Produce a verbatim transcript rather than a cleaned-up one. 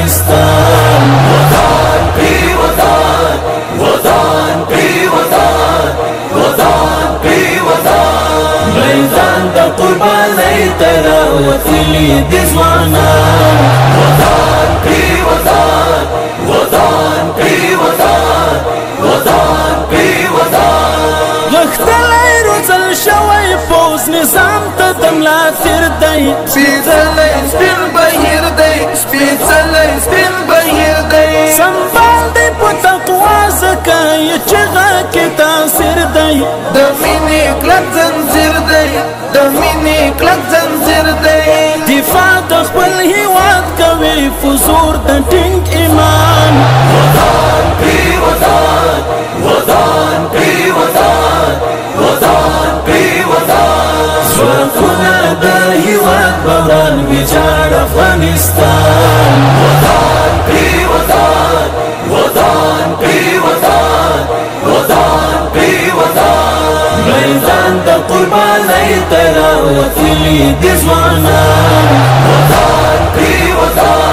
افغانستان وطن پی وطن وطن پی وطن وطن پی وطن میدان د قربانۍ ته راوتلي دي ځوانان وطن پی وطن وطن پی وطن وطن پی وطن غښتلی روزل شوی پوځ نظام ته د ملا تیر دی سپېڅلی سپین بهیر دی سپېڅلی سپین بهیر دی سنبال دی په تقوا ځکه یې چغه کې تاثیر دی د مینې کلک زنځیر دی د مینې کلک زنځیر دی دفاع د خپل هیواد کوي فزور د ټینګ ایمان وطن پی وطن وطن پی وطن وطن پی وطن ځواکونه د هیواد باران ویجاړ افغانستان وطن پی وطن وطن پی وطن وطن پی وطن میدان د قربانۍ ته راوتلي دي ځوانان وطن پی وطن